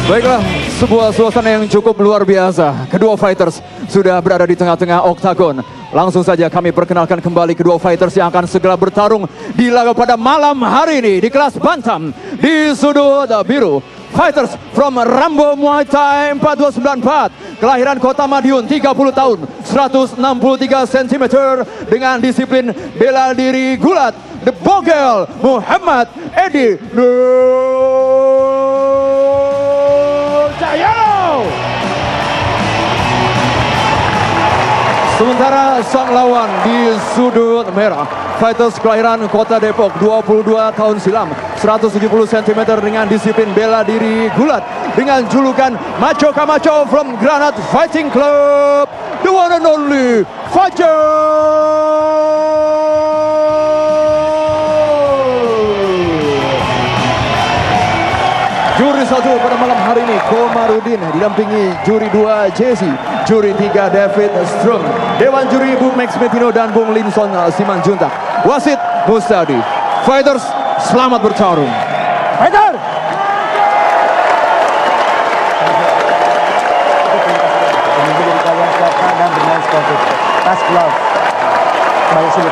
Baiklah, sebuah suasana yang cukup luar biasa. Kedua fighters sudah berada di tengah-tengah oktagon. Langsung saja kami perkenalkan kembali kedua fighters yang akan segera bertarung di laga pada malam hari ini di kelas bantam. Di sudut biru, fighters from Rambo Muay Thai 4294, kelahiran Kota Madiun, 30 tahun, 163 cm, dengan disiplin bela diri gulat, The Bogel Muhammad Edi Nurcahyono. Sementara sang lawan di sudut merah, fighters kelahiran Kota Depok, 22 tahun silam, 170 cm, dengan disiplin bela diri gulat, dengan julukan Macho Camacho from Granat Fighting Club, the one and only Fajar. Juri 1 pada malam hari ini Komarudin, didampingi juri 2 Jesse, juri 3 David Strum, dewan juri Bung Max Metino dan Bung Linson Simanjuntak, wasit Mustadi. Fighters, selamat bertarung. Fighter! Dan bermain sportif. Tas glove. Kembali sulit.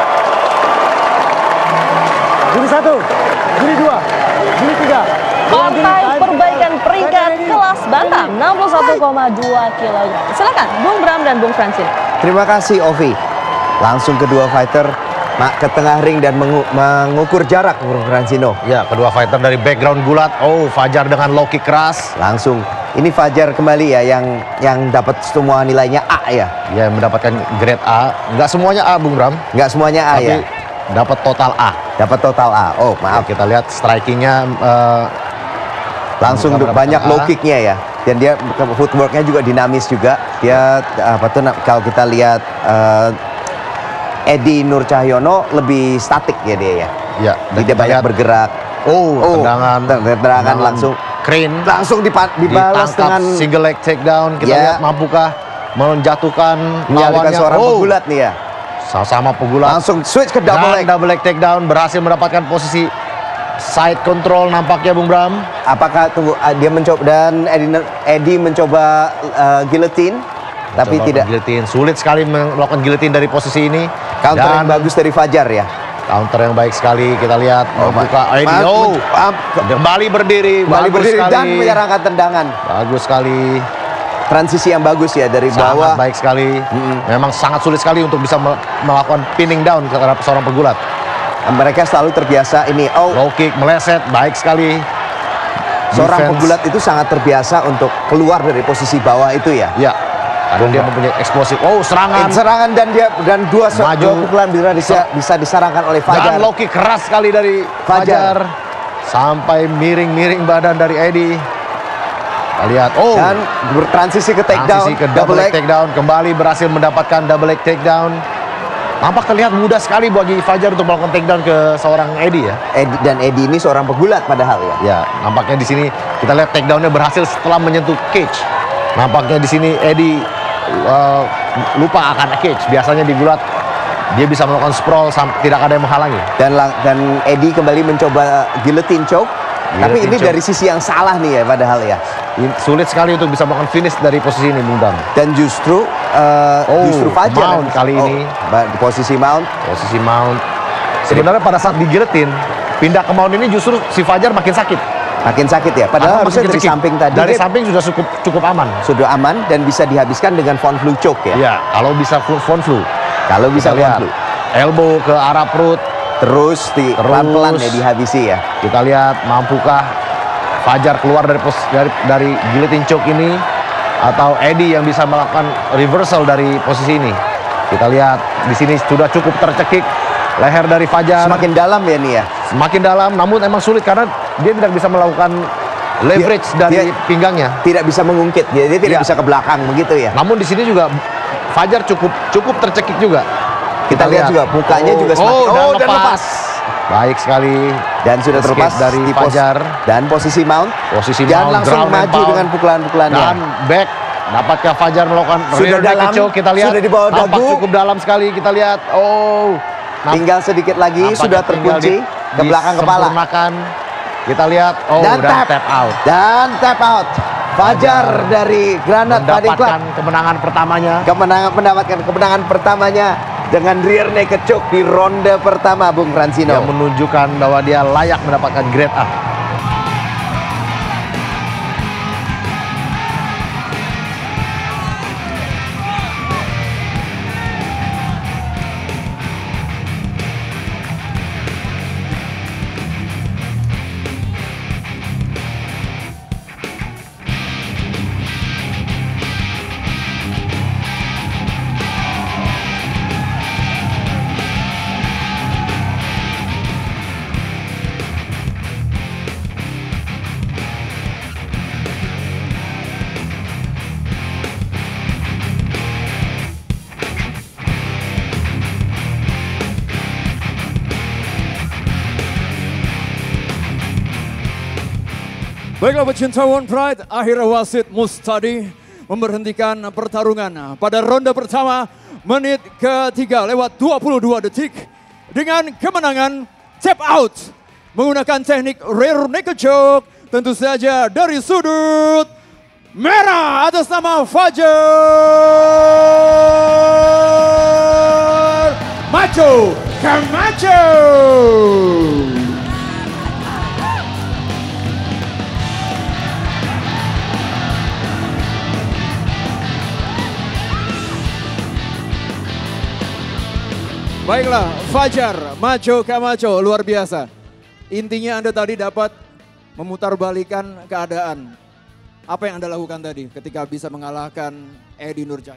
Juri 1, juri 2, juri 3. Partai Perbaikan Peringkat Kelas Bantam 61,2 kg. Silakan Bung Bram dan Bung Francine. Terima kasih Ovi. Langsung kedua fighter ke tengah ring dan mengukur jarak, Bung Francino. Ya, kedua fighter dari background gulat. Oh, Fajar dengan low kick keras. Langsung. Ini Fajar kembali ya yang dapat semua nilainya A ya. Ya, mendapatkan grade A. Nggak semuanya A, Bung Bram. Nggak semuanya A. Tapi ya. Dapat total A. Dapat total A. Oh, maaf. Ya, kita lihat strikingnya langsung banyak low kicknya ya. Dan dia footworknya juga dinamis juga. Dia kalau kita lihat Edi Nurcahyono lebih statik ya dia ya. Ya, tidak banyak bergerak. Tendangan langsung crane, langsung dibalas dengan single leg takedown. Kita lihat mampukah menjatuhkan lawannya. Seorang pegulat nih ya. Sama pegulat. Langsung switch ke double leg takedown, berhasil mendapatkan posisi side control nampaknya, Bung Bram. Apakah dia mencoba, dan Edi mencoba guillotine, tapi tidak. Guillotine. Sulit sekali melakukan guillotine dari posisi ini. Counter yang bagus dari Fajar ya. Counter yang baik sekali. Kita lihat membuka Edi. Kembali berdiri. Dan menyerangkan tendangan. Bagus sekali. Transisi yang bagus ya dari bawah. Sangat baik sekali. Memang sangat sulit sekali untuk bisa melakukan pinning down terhadap seorang pegulat. Mereka selalu terbiasa ini. Low kick meleset, baik sekali. Seorang pegulat itu sangat terbiasa untuk keluar dari posisi bawah itu ya. Ya. Karena dia mempunyai eksplosif. Serangan dan dua pukulan bisa disarankan oleh Fajar. Dan low kick keras sekali dari Fajar. Sampai miring-miring badan dari Edi. Kita lihat. Dan bertransisi ke takedown. Double leg takedown. Kembali berhasil mendapatkan double leg takedown. Nampak terlihat mudah sekali bagi Fajar untuk melakukan takedown ke seorang Edi ya. Dan Edi ini seorang pegulat padahal ya. Ya, nampaknya di sini kita lihat takedownnya berhasil setelah menyentuh cage. Nampaknya di sini Edi lupa akan cage. Biasanya di gulat dia bisa melakukan sprawl, tidak ada yang menghalangi. Dan Edi kembali mencoba guillotine choke. Tapi ini dari sisi yang salah nih ya padahal ya. Sulit sekali untuk bisa melakukan finish dari posisi ini, Bung Dam. Dan justru Fajar mount kali ini di posisi mount. Sebenarnya pada saat di guillotine pindah ke mount ini justru si Fajar makin sakit ya. Padahal harusnya dari samping tadi. Dari samping sudah cukup aman. Sudah aman dan bisa dihabiskan dengan front flu choke ya. Ya, kalau bisa front flu. Kalau bisa front flu. Elbow ke arah perut. Terus pelan-pelan ya dihabisi ya. Kita lihat mampukah Fajar keluar dari guillotine choke ini, atau Edi yang bisa melakukan reversal dari posisi ini. Kita lihat di sini sudah cukup tercekik leher dari Fajar. Semakin dalam ya nih ya. Semakin dalam, namun emang sulit karena dia tidak bisa melakukan leverage dari pinggangnya. Tidak bisa mengungkit, dia tidak bisa ke belakang begitu ya. Namun di sini juga Fajar cukup tercekik juga. Kita lihat juga mukanya juga semakin dan lepas. Baik sekali. Dan sudah terlepas dari Fajar. Dan posisi mount. Dan langsung maju dengan pukulan-pukulannya. Dan back. Dapatkah Fajar melakukan sudah dalam? Kita lihat. Sudah di bawah dagu. Cukup dalam sekali. Kita lihat. Tinggal sedikit lagi. Sudah terkunci ke belakang kepala. Kita lihat, dan tap out. Dan tap out. Fajar dari Granat Fighting Club mendapatkan kemenangan pertamanya dengan rear naked choke di ronde pertama, Bung Fransino. Yang menunjukkan bahwa dia layak mendapatkan grade A. Baiklah pecinta One Pride, akhirnya wasit Mustadi memberhentikan pertarungan pada ronde pertama menit ketiga lewat 22 detik dengan kemenangan tap out menggunakan teknik rear naked choke, tentu saja dari sudut merah atas nama Fajar Macho Camacho. Baiklah, Fajar Macho Camacho, luar biasa. Intinya Anda tadi dapat memutarbalikan keadaan. Apa yang Anda lakukan tadi ketika bisa mengalahkan Edi Nurjaya?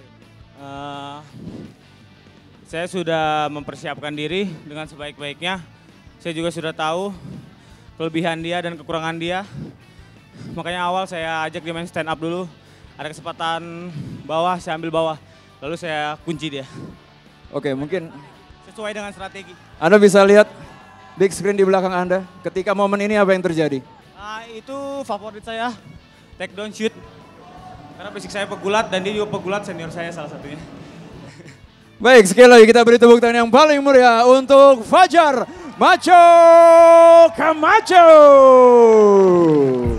Saya sudah mempersiapkan diri dengan sebaik-baiknya. Saya juga sudah tahu kelebihan dia dan kekurangan dia. Makanya awal saya ajak dia main stand up dulu. Ada kesempatan bawah, saya ambil bawah. Lalu saya kunci dia. Oke, mungkin sesuai dengan strategi. Anda bisa lihat big screen di belakang Anda. Ketika momen ini apa yang terjadi? Itu favorit saya, take down shoot. Karena basic saya pegulat dan dia juga pegulat, senior saya salah satunya. Baik, sekali lagi kita beri tepuk tangan yang paling meriah untuk Fajar Macho Camacho.